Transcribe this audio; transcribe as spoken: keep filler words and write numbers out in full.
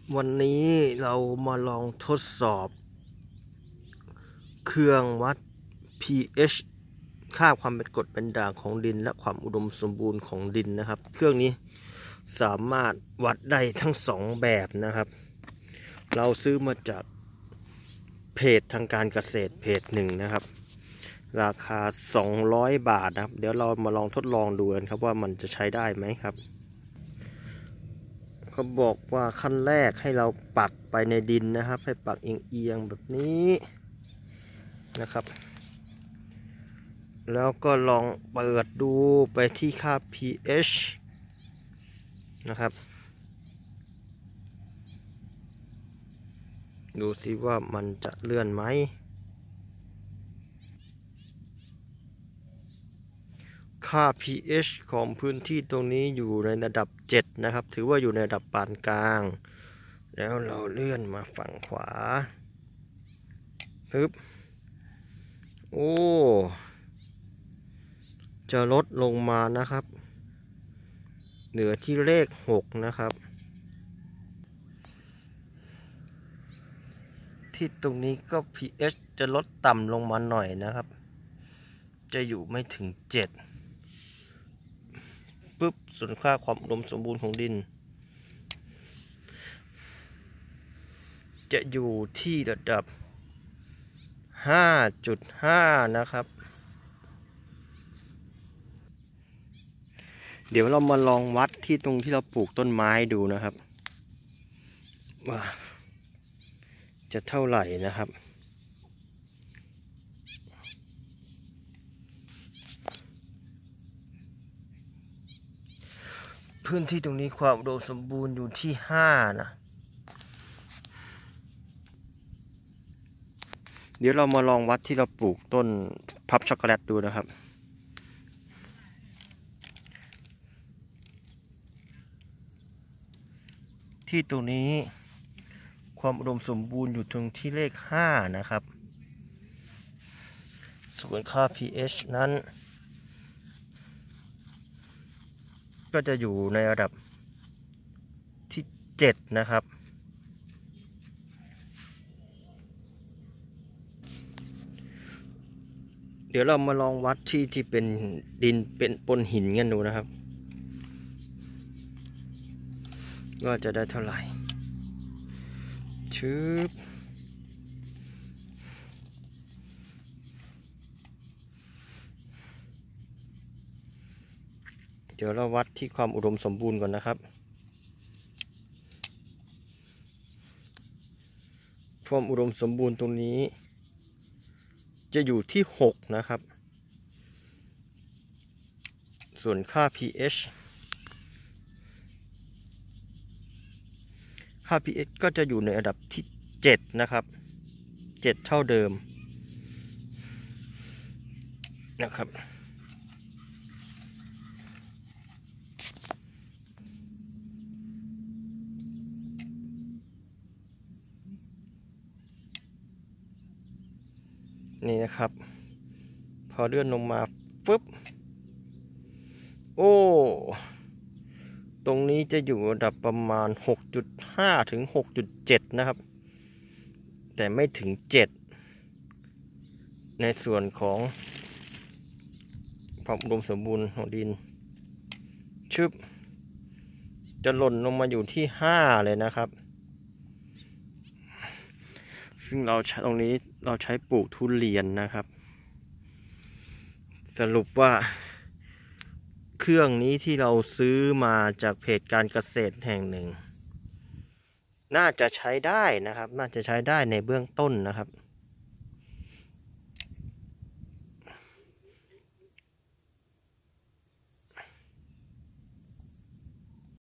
วันนี้เรามาลองทดสอบเครื่องวัด พี เอช ค่าความเป็นกรดเป็นด่างของดินและความอุดมสมบูรณ์ของดินนะครับเครื่องนี้สามารถวัดได้ทั้งสองแบบนะครับเราซื้อมาจากเพจทางการเกษตรเพจหนึ่งนะครับราคาสองร้อยบาทนะครับเดี๋ยวเรามาลองทดลองดูกันครับว่ามันจะใช้ได้ไหมครับเขาบอกว่าขั้นแรกให้เราปักไปในดินนะครับให้ปักเอียงๆแบบนี้นะครับแล้วก็ลองเปิดดูไปที่ค่า พี เอช นะครับดูสิว่ามันจะเลื่อนไหมค่า พี เอช ของพื้นที่ตรงนี้อยู่ในระดับเจ็ดนะครับถือว่าอยู่ในระดับปานกลางแล้วเราเลื่อนมาฝั่งขวาปึ๊บโอ้จะลดลงมานะครับเหลือที่เลขหกนะครับที่ตรงนี้ก็ พี เอช จะลดต่ำลงมาหน่อยนะครับจะอยู่ไม่ถึงเจ็ดปึ๊บส่วนค่าความอุดมสมบูรณ์ของดินจะอยู่ที่ระดับ ห้าจุดห้า นะครับเดี๋ยวเรามาลองวัดที่ตรงที่เราปลูกต้นไม้ดูนะครับว่าจะเท่าไหร่นะครับพื้นที่ตรงนี้ความอุดมสมบูรณ์อยู่ที่ห้านะเดี๋ยวเรามาลองวัดที่เราปลูกต้นพับช็อกโกแลตดูนะครับที่ตรงนี้ความอุดมสมบูรณ์อยู่ตรงที่เลขห้านะครับส่วนค่า พี เอช นั้นก็จะอยู่ในระดับที่เจ็ดนะครับเดี๋ยวเรามาลองวัดที่ที่เป็นดินเป็นปนหินกันดูนะครับว่าจะได้เท่าไหร่ชึบเดี๋ยวเราวัดที่ความอุดมสมบูรณ์ก่อนนะครับความอุดมสมบูรณ์ตรงนี้จะอยู่ที่หกนะครับส่วนค่า พี เอช ค่า พี เอช ก็จะอยู่ในระดับที่เจ็ดนะครับเจ็ดเท่าเดิมนะครับนี่นะครับพอเลื่อนลงมาฟึบโอ้ตรงนี้จะอยู่ระดับประมาณ หกจุดห้า ถึง หกจุดเจ็ด นะครับแต่ไม่ถึงเจ็ดในส่วนของความอุดมสมบูรณ์ของดินชึบจะหล่นลงมาอยู่ที่ห้าเลยนะครับซึ่งเราใช้ตรงนี้เราใช้ปลูกทุเรียนนะครับสรุปว่าเครื่องนี้ที่เราซื้อมาจากเพจการเกษตรแห่งหนึ่งน่าจะใช้ได้นะครับน่าจะใช้ได้ในเบื้องต้นนะครับ